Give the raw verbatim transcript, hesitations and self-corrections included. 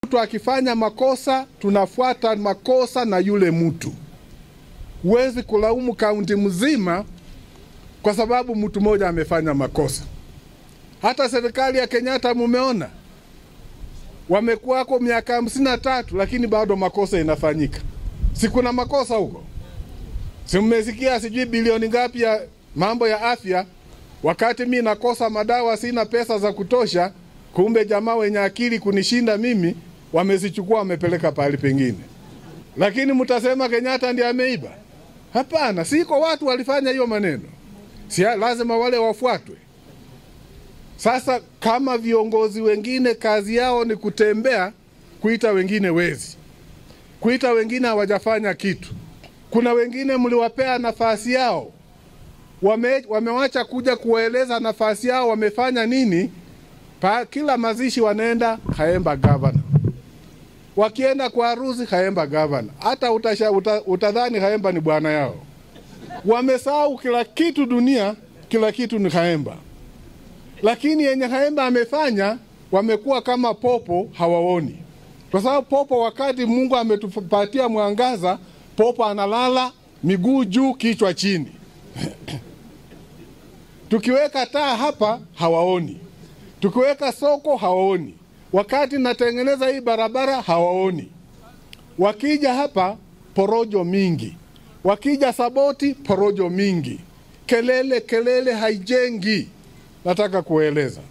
mtu akifanya makosa, tunafuata makosa na yule mtu. Huwezi kulaumu kaunti mzima kwa sababu mtu mmoja amefanya makosa. Hata serikali ya Kenyatta mumeona, wamekuwako miaka hamsini na tatu lakini bado makosa inafanyika. Si kuna makosa huko? Si mmesikia sijui bilioni ngapi ya mambo ya afya, wakati mimi nakosa madawa, sina pesa za kutosha, kumbe jamaa wenye akili kunishinda mimi wamezichukua wamepeleka pahali pengine. Lakini mtasema Kenyatta ndiye ameiba? Hapana, siko watu walifanya hiyo maneno. Si lazima wale wafuatwe. Sasa kama viongozi wengine kazi yao ni kutembea kuita wengine wezi, kuita wengine hawajafanya kitu. Kuna wengine mliwapea nafasi yao, wame, wamewacha kuja kueleza nafasi yao wamefanya nini. Pa, kila mazishi wanaenda Khaemba governor, wakienda kwa harusi Khaemba governor. Hata utasha, uta, utadhani Khaemba ni bwana yao. Wamesahau kila kitu dunia, kila kitu ni Khaemba. Lakini yenye Khaemba amefanya, wamekuwa kama popo hawaoni. Kwa sababu popo wakati Mungu ametupatia mwangaza, popo analala miguu juu kichwa chini. Tukiweka taa hapa hawaoni. Tukiweka soko hawaoni. Wakati natengeneza hii barabara hawaoni. Wakija hapa porojo mingi. Wakija Saboti porojo mingi. Kelele kelele haijengi. Nataka kueleza.